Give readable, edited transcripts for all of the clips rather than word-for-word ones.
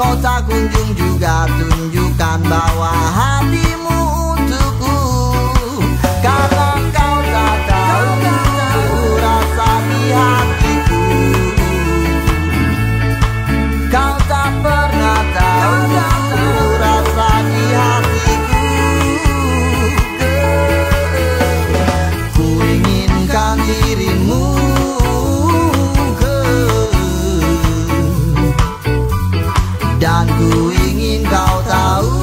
kau tak kunjung juga tunjukkan bahwa hatimu untukku. Karena kau tak tahu rasa di hatiku. Kau tak pernah tahu rasa di hatiku. Ku inginkan dirimu, dan ku ingin kau tahu.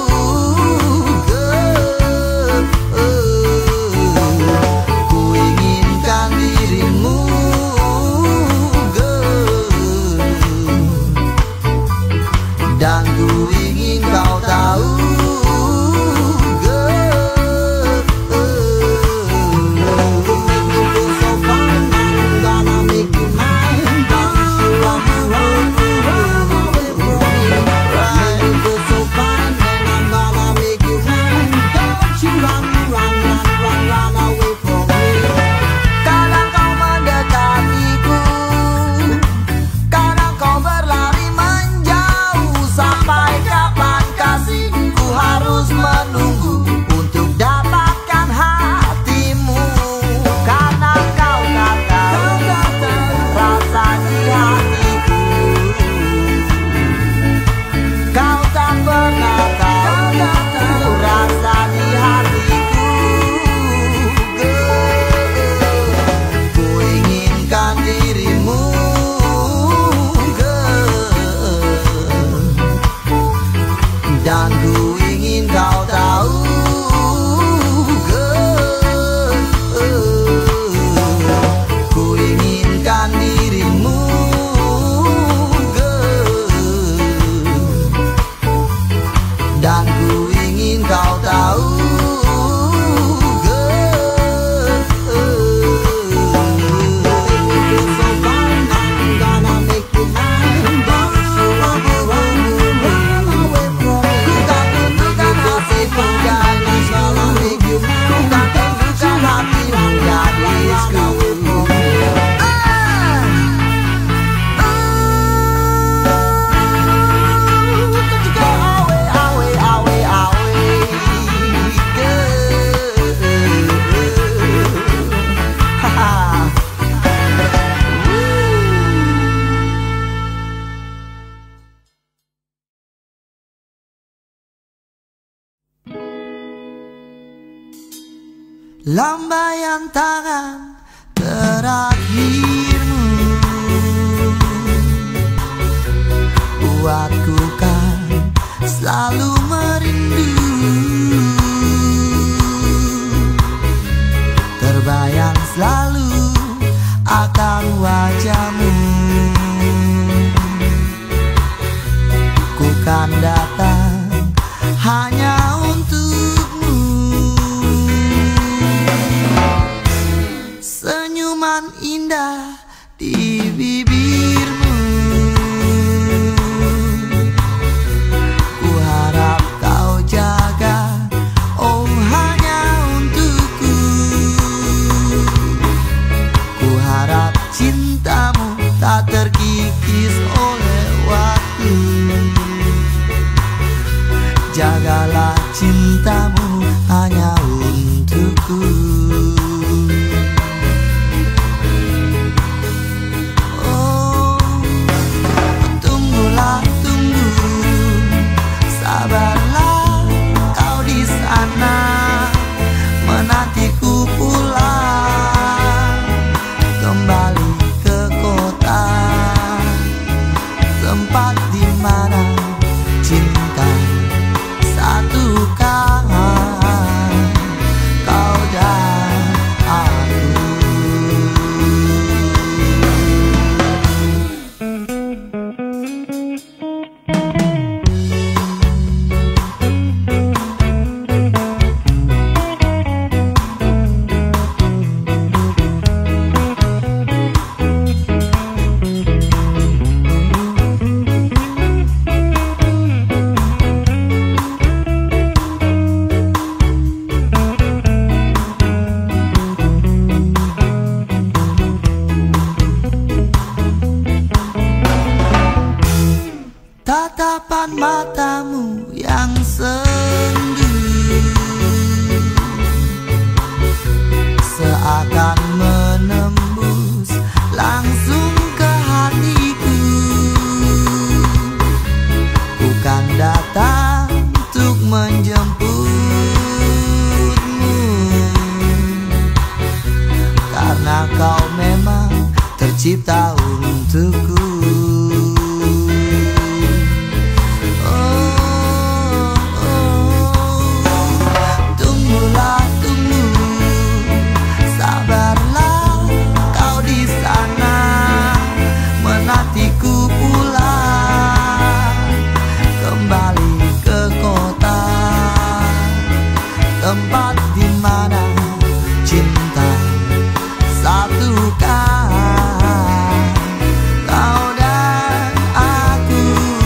Ku inginkan dirimu, dan ku ingin kau tahu. Lambaian tangan terakhirmu buatku kan selalu merindu. Terbayang selalu akan wajahmu. Ku kan datang hanya untukmu. Senyuman indah di bibirmu. Ku harap tercipta untukku. Tunggulah, tunggu, sabarlah kau di sana, menantiku pulang kembali ke kota, tempat di mana cinta satukan kau dan aku.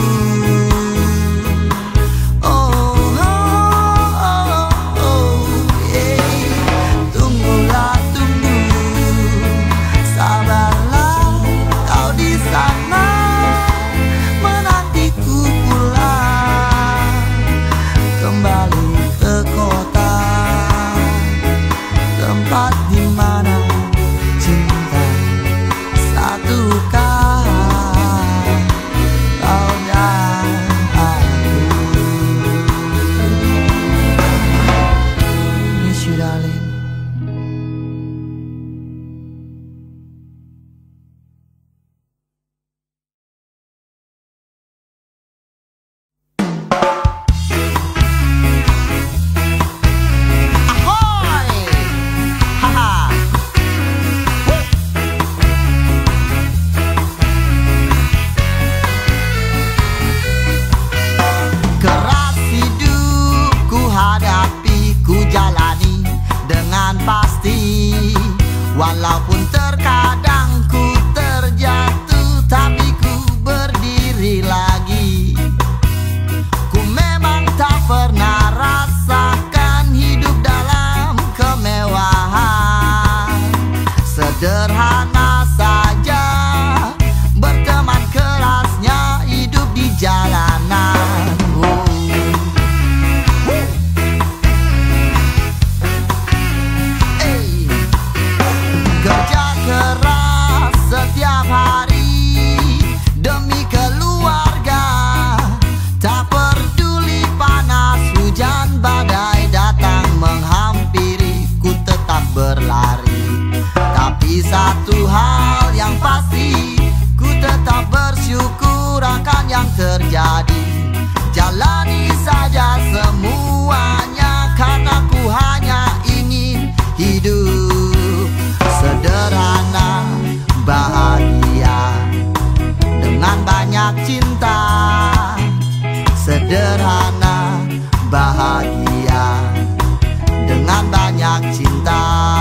Oh, oh, oh, oh, yeah. Tunggulah, tunggu, sabarlah kau di sana, menantiku pulang kembali ke kota, tempat di mana cinta satukan kau dan aku. Miss you, darling. Ahoy! Haha! Keras hidup ku hadapi, ku jalani dengan pasti. Walaupun terkadang ku terjatuh, tapi ku berdiri lagi. Ku memang tak pernah rasakan hidup dalam kemewahan. Sederhana saja, berteman kerasnya hidup di jalanan. Kerja keras setiap hari demi keluarga, tak peduli panas hujan badai datang menghampiri, ku tetap berlari. Tapi satu hal yang pasti, ku tetap bersyukur akan yang terjadi. Jalani saja semuanya, karena ku hanya ingin hidup sederhana, bahagia dengan banyak cinta. Sederhana, bahagia dengan banyak cinta.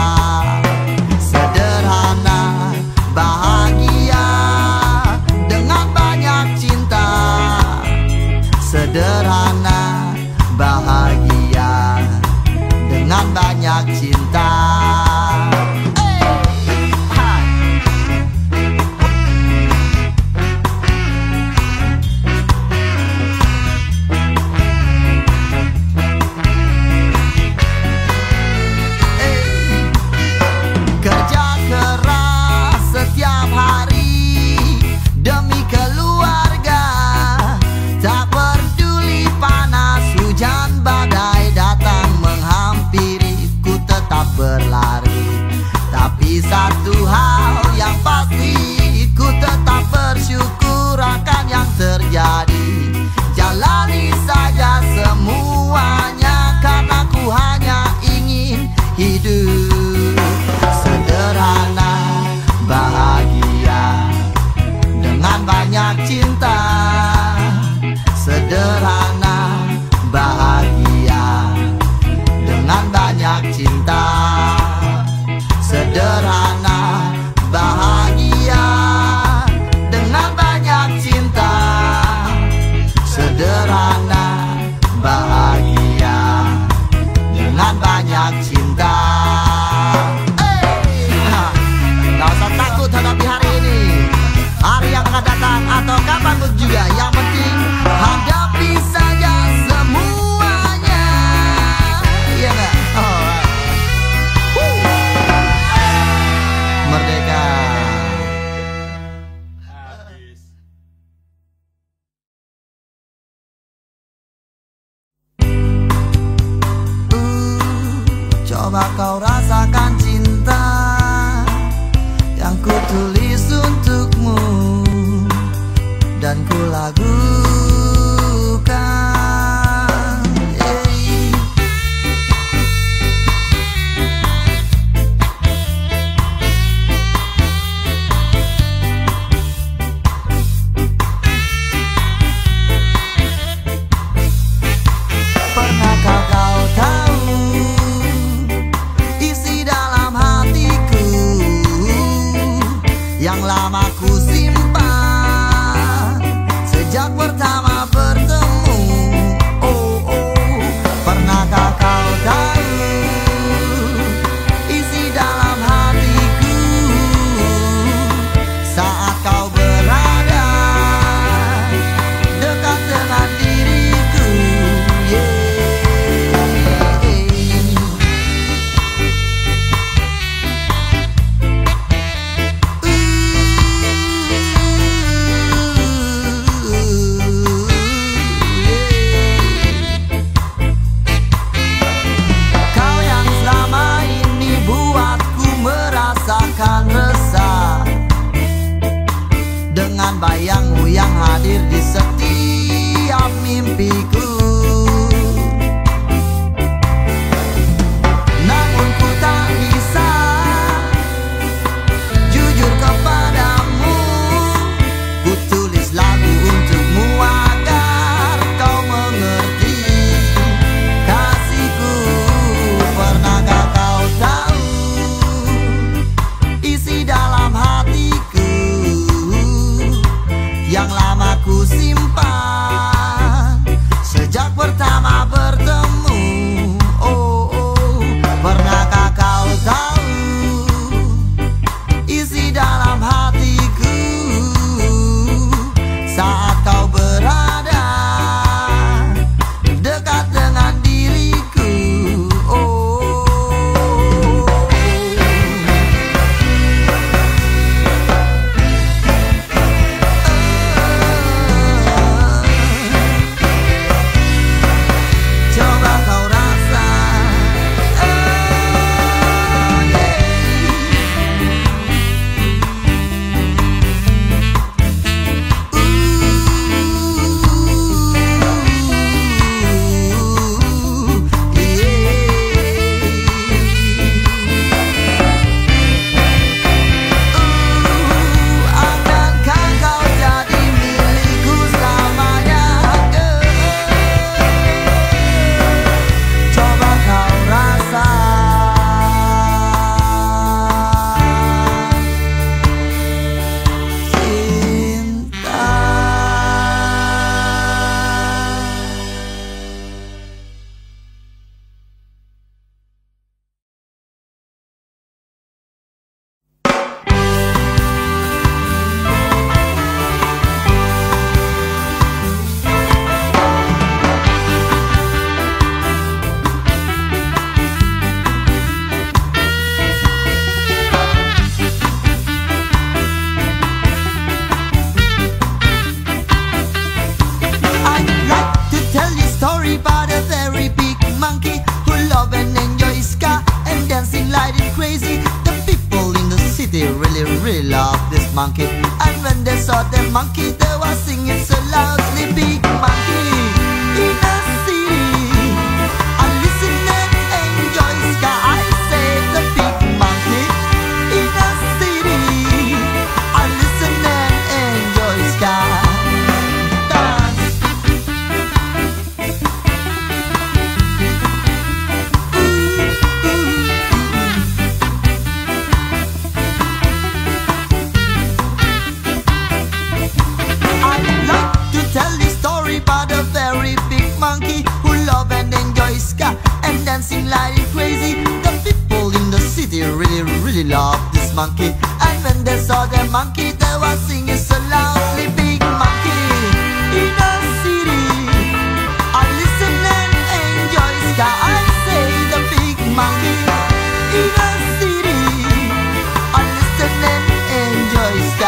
Sederhana, bahagia dengan banyak cinta. Sederhana, bahagia dengan banyak cinta. Kerja keras setiap hari demi keluarga, tak peduli panas hujan badai datang menghampiri, ku tetap berlari. Tapi satu hal yang pasti, ku tetap bersyukur akan yang terjadi. Jalani saja semuanya, karena ku hanya ingin hidup sederhana, bahagia dengan banyak cinta. Sederhana, bahagia dengan banyak cinta. Sederhana, bahagia dengan banyak cinta. Sederhana, bahagia dengan banyak cinta. Gak usah takut hadapi hari ini, hari yang akan datang atau kapanpun juga. Yang penting hadapi saja semuanya. Iya gak? Merdeka. Coba kau rasakan cinta yang ku tulis monkey. And when they saw the monkey, they were singing so loudly, big monkey in a city. I listen and enjoy ska. I say the big monkey in a city. I listen and enjoy ska. Dance. Tell the story about a very big monkey who love and enjoy ska and dancing like crazy. The people in the city really love this monkey. And when they saw the monkey, they were singing so loudly, big monkey in a city. I listen and enjoy ska. I say the big monkey in a city. I listen and enjoy ska.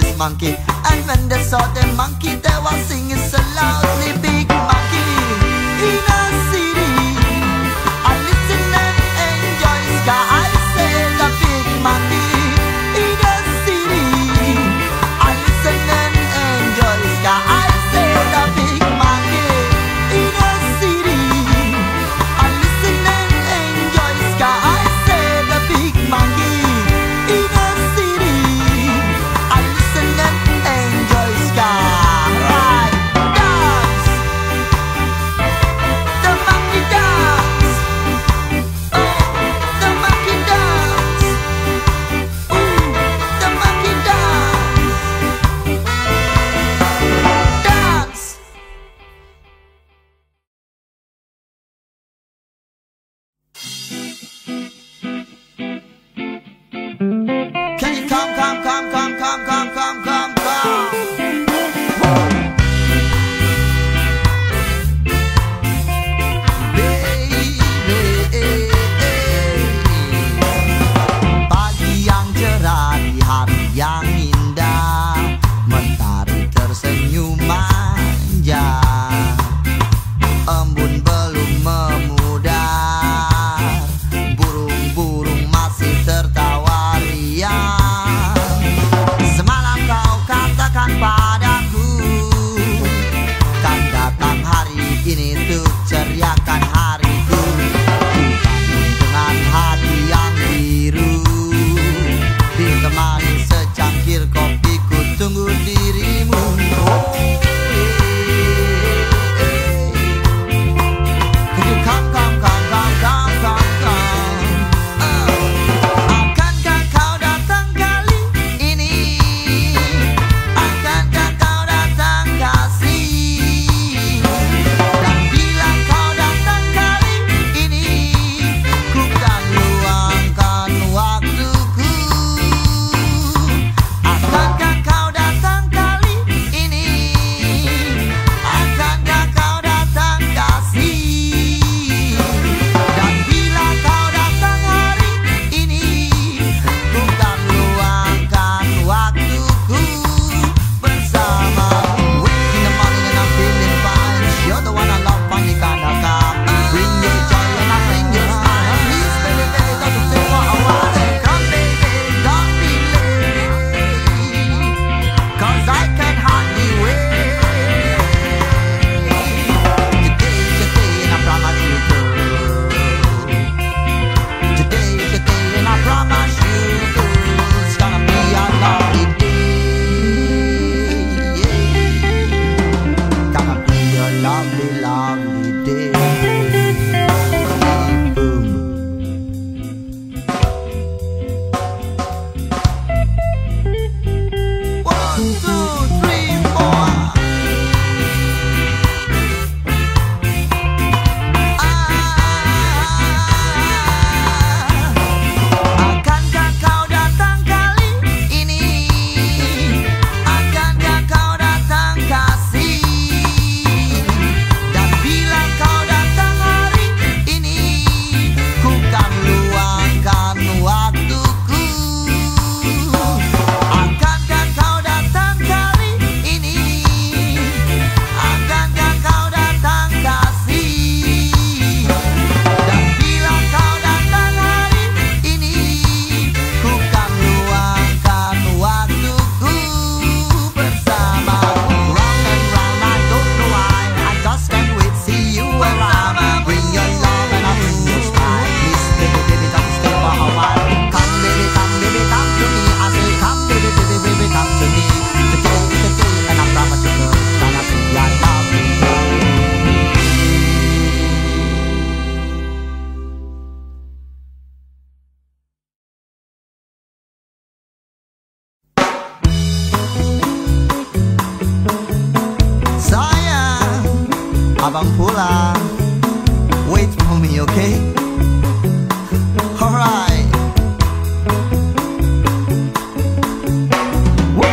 this monkey. And when they saw the monkey, they were singing so loudly. Big monkey in a city, I listen and enjoy ska. I say the big monkey in a city, I listen and enjoy ska. I say the big monkey in a city, I listen and enjoy ska. I say the big monkey in a city, I listen and enjoy ska. Right, dance, the monkey dance. Oh, the monkey dance. Ooh, the monkey dance. Dance. Can you come? Pagi yang cerah di hari yang indah, mentari tersenyum manja, embun belum memudar, burung-burung masih tertawa riang. Semalam kau katakan padaku, kan datang hari ini tuh ceriakan hariku. Bangun dengan hati yang biru, ditemani secangkir kopi, ku tunggu dirimu. Could you come? Akankah kau datang kali ini? Akankah kau datang kasih? Dan bila kau datang kali ini, ku kan luangkan waktuku. Akankah kau datang kali ini? Akankah kau datang kasih? Dan bila kau datang hari ini, ku kan luangkan waktuku bersamamu. Wake in the morning and I'm feeling fine. You're the one I love, funny kind of come. Bring your joy and I bring your smile. Please, baby, baby, don't stay for a while. Come, baby, don't be late, 'cause I can hardly wait. Today's your day and I promise you, girl. Today's your day and I promise you, girl, it's gonna be a lovely day. Gonna be a lovely, lovely day. Boom. One, two, three, four. Akankah kau datang kali ini? Akankah kau datang kasih? Dan bila kau datang hari ini, ku kan luangkan waktuku. Akankah kau datang kali ini? Akankah kau datang kasih? Dan bila kau datang hari ini, ku kan luangkan waktuku bersamamu. Round and round, I don't know why, I just can't wait to see you around. Bring your love and I bring your smile. Please, baby, baby, don't stay for a while. Come, baby, come to me. I say, come, baby, baby, baby, come to me. Today is the day and I promise you, girl, it's gonna be a lovely day. Sayang, abang pulang. Wait for me, okay? Alright. Woo.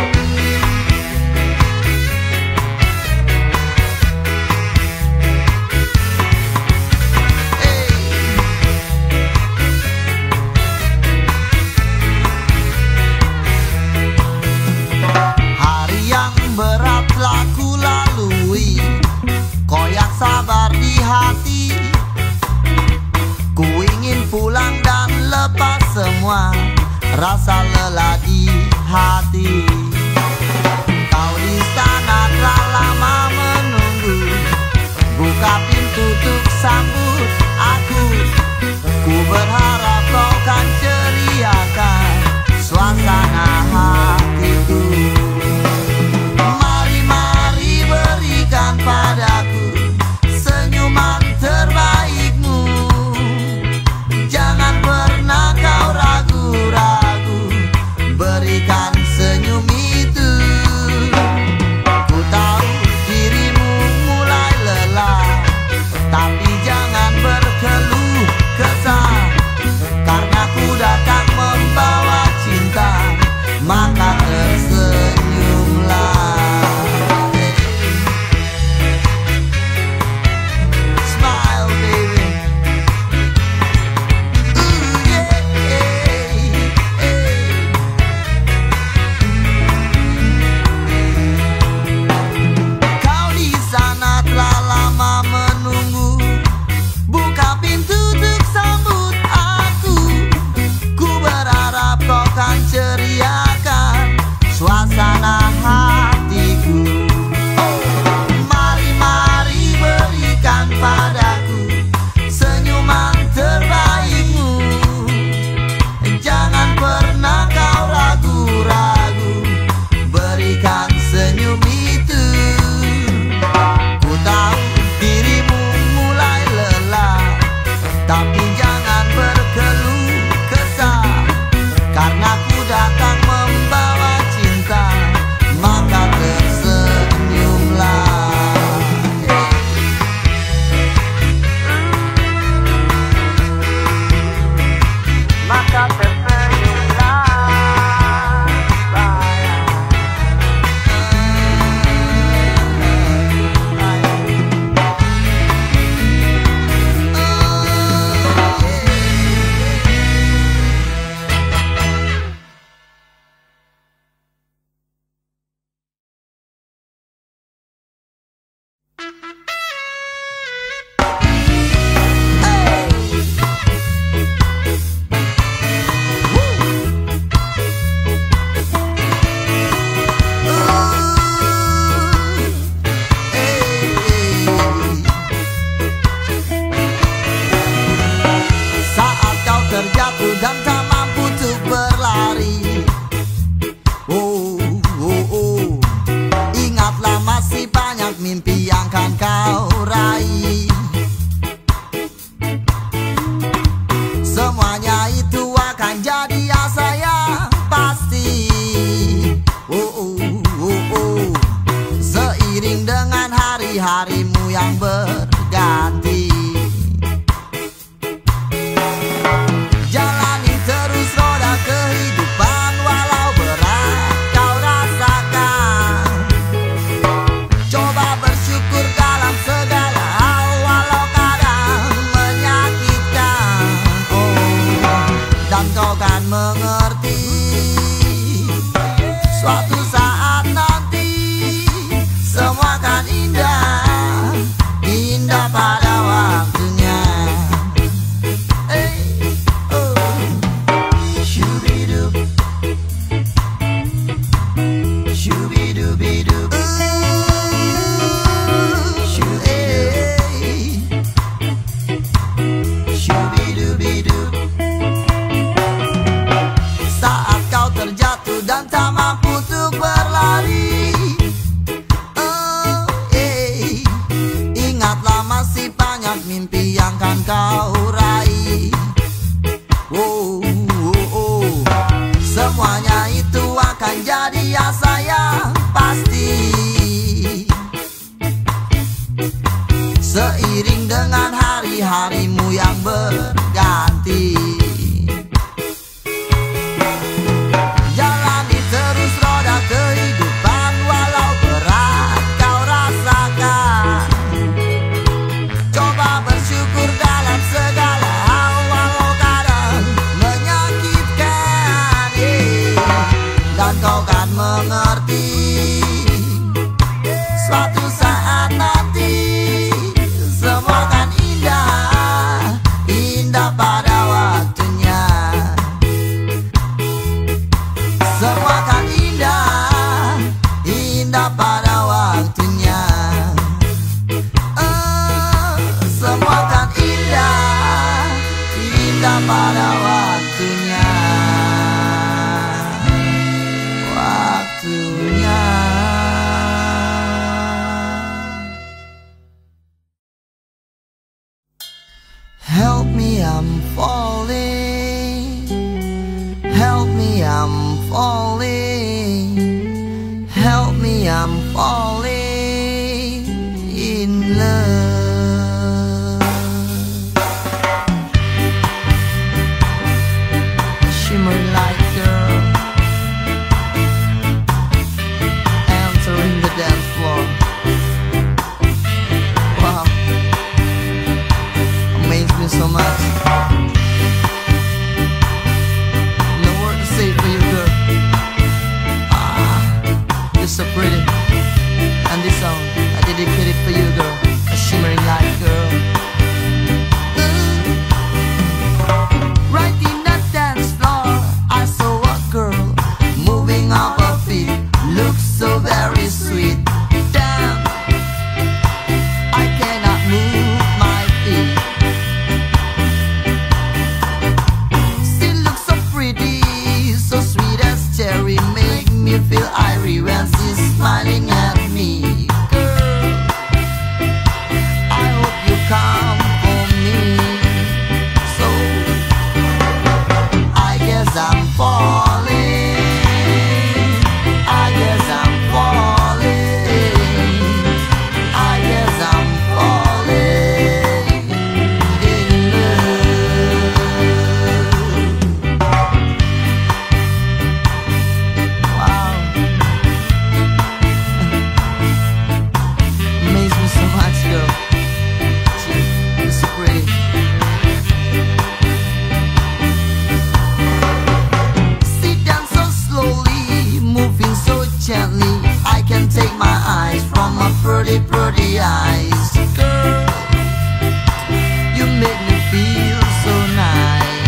Hey. sabar di hati. Ku ingin pulang dan lepas semua rasa lelah di hati. Kau di sana telah lama menunggu, buka pintu untuk sambut aku. Ku berharap kau kan ceriakan suasana hatiku. Mari-mari berikan padaku senyuman terbaikmu. Jangan pernah kau ragu-ragu, berikan senyum itu. Ku tahu dirimu mulai lelah, tapi jangan berkeluh kesah, karena ku datang membawa cinta, maka tersenyumlah. Smile baby. Ooh, yeah, Kau di sana telah lama menunggu, buka pintu untuk sambut aku. Ku berharap kau kan ceriakan suasana hatiku. Mari-mari berikan padaku senyuman terbaikmu. Jangan pernah kau ragu-ragu, berikan senyum itu. Ku tahu dirimu mulai lelah, tapi jangan berkeluh kesah, karena ku datang membawa cinta, maka tersenyumlah. Maka tersenyumlah. Saat kau terjatuh dan tak mampu untuk berlari, ingatlah masih banyak mimpi yang kan kau raih. Semuanya itu akan jadi asa yang pasti. Seiring dengan hari-harimu yang berganti, jalani terus roda kehidupan walau berat kau rasakan. Coba bersyukur dalam segala hal walau kadang menyakitkan. Dan kau kan mengerti suatu saat nanti semua kan indah di I'm falling in love. Shimmering light girl entering the dance floor. Wow, amazed me so much. No word to say for you, girl. You're so pretty. And this song, I dedicate it for you, girl. A shimmering light girl. Right in that dance floor, I saw a girl moving off her feet. Looks so very sweet. Damn, I cannot move my feet. She looks so pretty, so sweet as cherry. Make me feel irie when she's smiling at me. Girl, I hope you come for me. So I guess I'm falling. I guess I'm falling. I guess I'm falling in love. Wow, amazed me so much, girl. You're so pretty. Sit down so slowly, moving so gently. I can take my eyes from her pretty, pretty eyes. Girl, you make me feel so nice.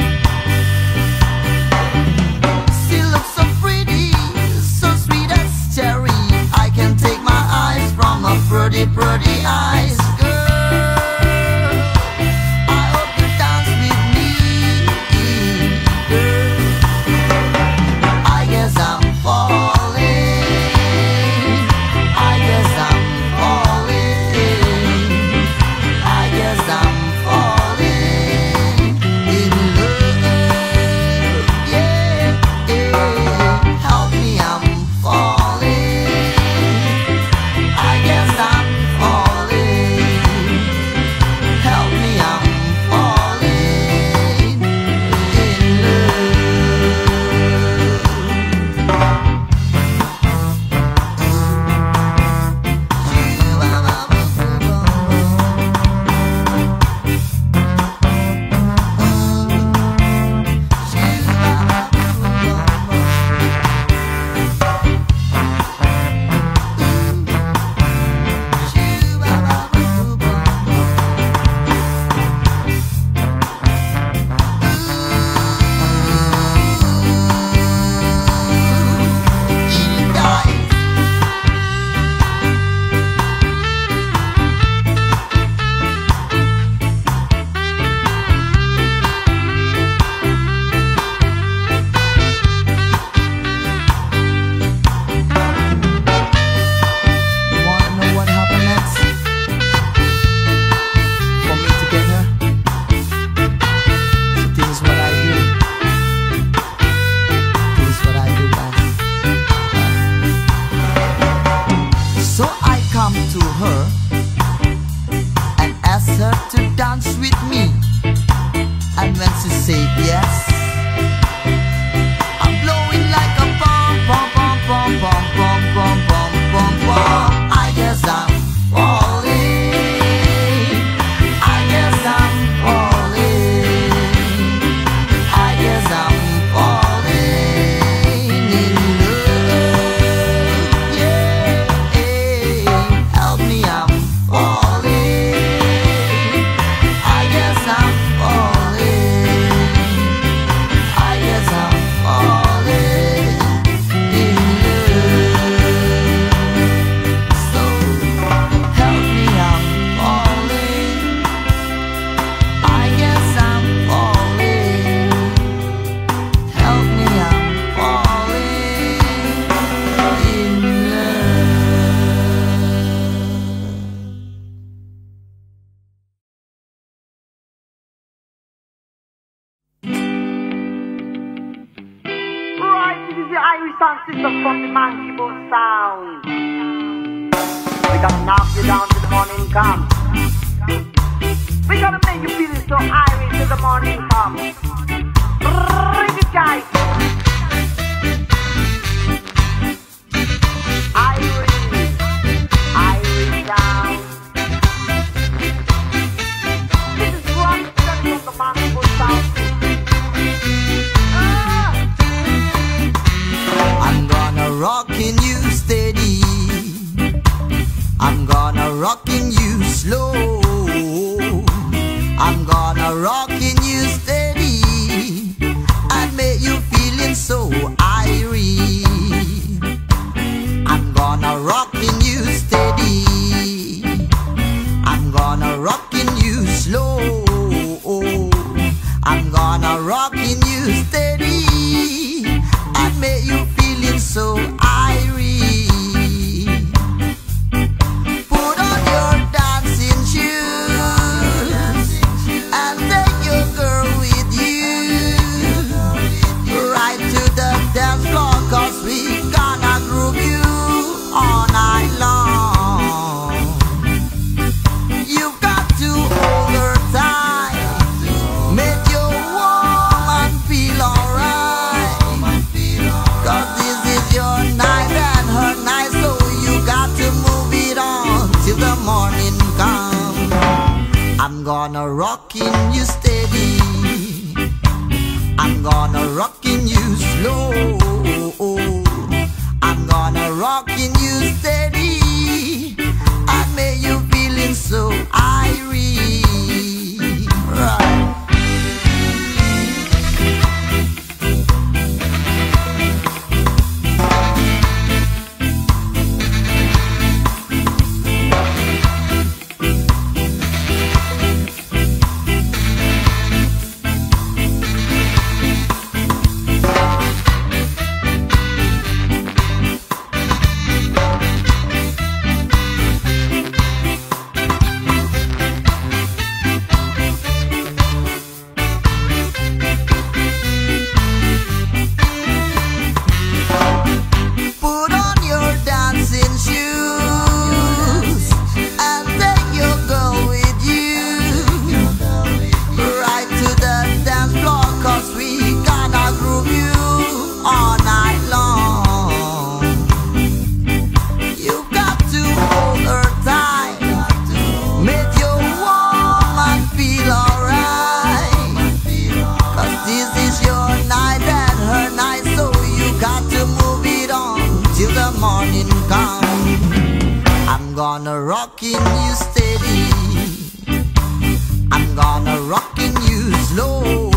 She looks so pretty, so sweet as cherry. I can take my eyes from her pretty, pretty eyes. Girl, I hope you dance with me. Girl, I guess I'm falling. I guess I'm falling. I guess I'm falling in love. Yeah, yeah. Help me, I'm falling. I guess I'm falling. Help me, I'm falling in You wanna know what happened next? For me to get her? So this is what I do. This is what I do, guys. So I come to her and ask her to dance with me. And when she said yes, I'm blowing like a bomb, bomb, bomb, bomb, bomb, bomb, bomb, bomb, bomb, bomb. I guess I'm falling. I guess I'm falling. I guess I'm falling in love. Yeah, help me, I'm falling. I guess I'm falling. I guess I'm falling in love. So help me, I'm falling. I guess I'm falling. Help me, I'm falling in love. Right, this is the Irish sound system from the Monkey Boat Sound. We gotta knock you down till the morning comes. We gotta make you feel so Irish till the morning comes. Bring it, guys. Irish down. This is one study of the Mango Sound. I'm gonna rockin' you steady. I'm gonna rockin' you slow. I'm gonna rockin' you steady and make you feelin' so irie. I'm gonna rockin' you steady. I'm gonna rockin' you slow. I'm gonna rockin' you steady and make you feelin' so irie. Put on your dancing shoes and take your girl with you right to the dance floor, 'cause we gonna groove you all night long. You've got to hold her tight, make your woman feel alright, 'cause this is your night and her night, so you got to move it on till the morning comes. I'm gonna rockin' you steady. I'm gonna rockin' you slow. I'm gonna rockin' you steady and make you feelin' so irie. Right. Put on your dancing shoes and take your girl with you right to the dance floor, 'cause we gonna groove you all night long. You got to hold her tight, make your woman feel alright, 'cause this is your night and her night, so you got to move it on till the morning comes. I'm gonna rockin' you steady. I'm gonna rockin' you slow.